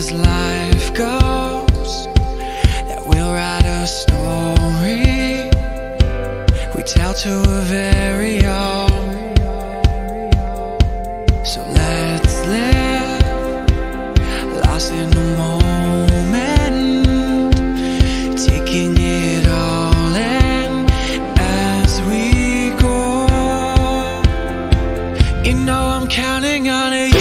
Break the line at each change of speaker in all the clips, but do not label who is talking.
as life goes, that we'll write a story we tell to a very own. So let's live, lost in the moment, taking it all in as we go. You know I'm counting on it.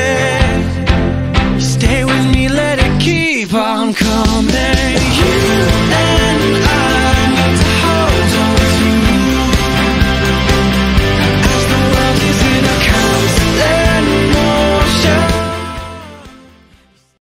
I'm coming, you